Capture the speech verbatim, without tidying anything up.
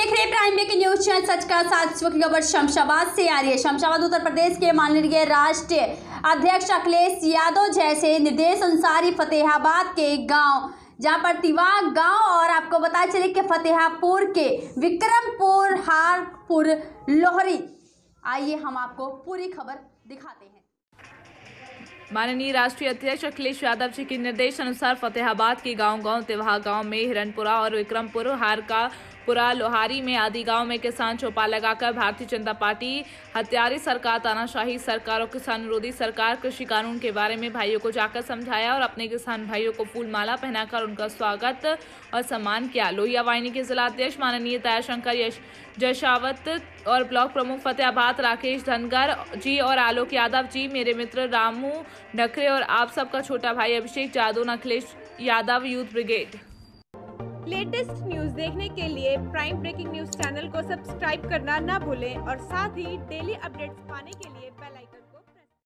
देख रहे हैं प्राइम ब्रेकिंग न्यूज चैनल सच का साथ। इस वक्त की खबर शमशाबाद से आ रही है। शमशाबाद उत्तर प्रदेश के माननीय राष्ट्रीय अध्यक्ष अखिलेश यादव जैसे निर्देश अनुसार फतेहाबाद के गांव जहां पर तिवाग गांव और आपको बता चले कि फतेहापुर के विक्रमपुर हारपुर लोहरी। आइए हम आपको पूरी खबर दिखाते हैं। माननीय राष्ट्रीय अध्यक्ष अखिलेश यादव जी के निर्देश अनुसार फतेहाबाद के गांव गांव तिवाग गांव में हिरनपुरा और विक्रमपुर हारका पुरा लोहारी में आदि गांव में किसान चौपाल लगाकर भारतीय जनता पार्टी हत्यारी सरकार, तानाशाही सरकार और किसान विरोधी सरकार कृषि कानून के बारे में भाइयों को जाकर समझाया और अपने किसान भाइयों को फूल माला पहनाकर उनका स्वागत और सम्मान किया। लोहिया वाहिनी के जिला अध्यक्ष माननीय दयाशंकर जशावत और ब्लॉक प्रमुख फतेहाबाद राकेश धनगर जी और आलोक यादव जी, मेरे मित्र रामू नखरे और आप सबका छोटा भाई Abhishek Jadav, Akhilesh Yadav youth brigade. Latest news देखने के लिए प्राइम ब्रेकिंग न्यूज चैनल को सब्सक्राइब करना ना भूलें और साथ ही डेली अपडेट्स पाने के लिए बेल आइकन